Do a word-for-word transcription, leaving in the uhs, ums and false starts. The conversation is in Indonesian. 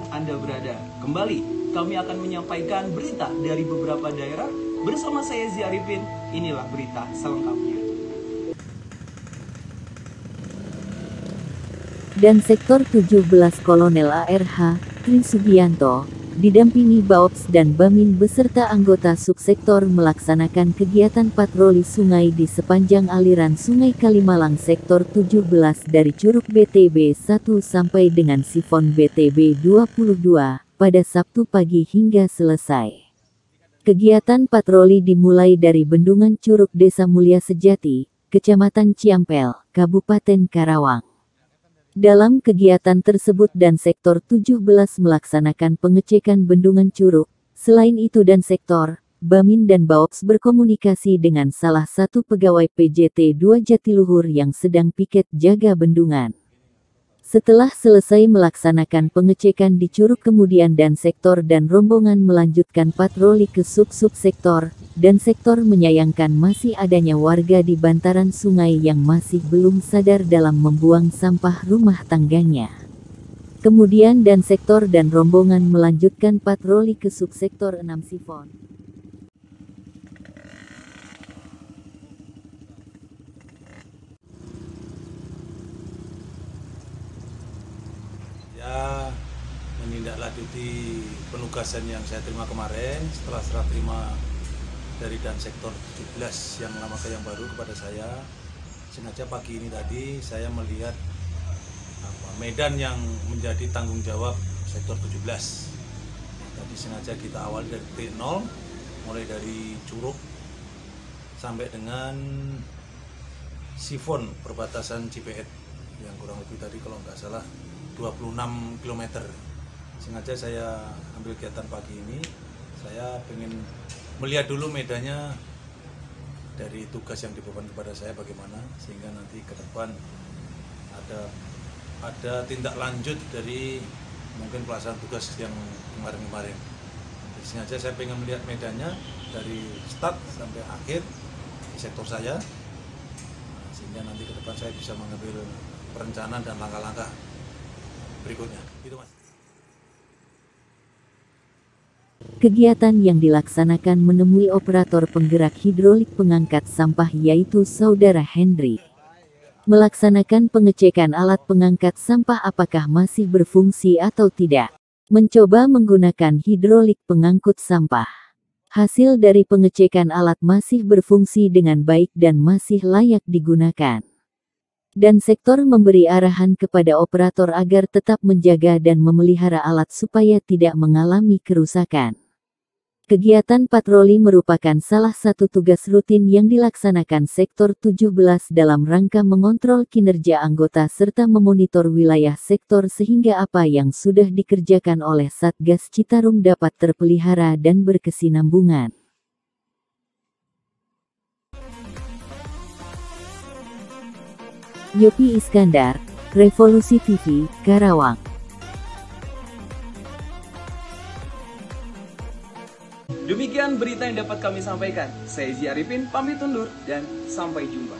Anda berada. Kembali, kami akan menyampaikan berita dari beberapa daerah. Bersama saya Zi Arifin, inilah berita selengkapnya. Dan Sektor tujuh belas Kolonel A R H, Tri Sugianto, didampingi Baops dan Bamin beserta anggota subsektor melaksanakan kegiatan patroli sungai di sepanjang aliran Sungai Kalimalang Sektor tujuh belas dari Curug B T B satu sampai dengan Sifon B T B dua puluh dua pada Sabtu pagi hingga selesai. Kegiatan patroli dimulai dari Bendungan Curug Desa Mulia Sejati, Kecamatan Ciampel, Kabupaten Karawang. Dalam kegiatan tersebut dan Sektor tujuh belas melaksanakan pengecekan Bendungan Curug. Selain itu dan Sektor, Bamin dan Baops berkomunikasi dengan salah satu pegawai P J T dua Jatiluhur yang sedang piket jaga bendungan. Setelah selesai melaksanakan pengecekan di Curug kemudian dan Sektor dan rombongan melanjutkan patroli ke sub-sub-sektor, dan Sektor menyayangkan masih adanya warga di bantaran sungai yang masih belum sadar dalam membuang sampah rumah tangganya. Kemudian dan Sektor dan rombongan melanjutkan patroli ke subsektor enam Sifon. Ya, menindaklanjuti penugasan yang saya terima kemarin setelah serah terima dari dan Sektor tujuh belas yang lama ke yang baru kepada saya. Sengaja pagi ini tadi saya melihat apa, medan yang menjadi tanggung jawab Sektor tujuh belas. Nah, tadi sengaja kita awal dari T nol, mulai dari Curug sampai dengan Sifon perbatasan Cipeet yang kurang lebih tadi kalau nggak salah dua puluh enam kilometer. Sengaja saya ambil kegiatan pagi ini, saya ingin melihat dulu medannya dari tugas yang dibeban kepada saya bagaimana, sehingga nanti ke depan ada ada tindak lanjut dari mungkin pelaksanaan tugas yang kemarin-kemarin. Sengaja saya ingin melihat medannya dari start sampai akhir di sektor saya, sehingga nanti ke depan saya bisa mengambil perencanaan dan langkah-langkah berikutnya. Itu, Mas. Kegiatan yang dilaksanakan menemui operator penggerak hidrolik pengangkat sampah yaitu Saudara Henry. Melaksanakan pengecekan alat pengangkat sampah apakah masih berfungsi atau tidak. Mencoba menggunakan hidrolik pengangkut sampah. Hasil dari pengecekan alat masih berfungsi dengan baik dan masih layak digunakan. Dan Sektor memberi arahan kepada operator agar tetap menjaga dan memelihara alat supaya tidak mengalami kerusakan. Kegiatan patroli merupakan salah satu tugas rutin yang dilaksanakan Sektor tujuh belas dalam rangka mengontrol kinerja anggota serta memonitor wilayah sektor sehingga apa yang sudah dikerjakan oleh Satgas Citarum dapat terpelihara dan berkesinambungan. Yopi Iskandar, Revolusi T V, Karawang. Demikian berita yang dapat kami sampaikan. Saya Zi Arifin, pamit undur dan sampai jumpa.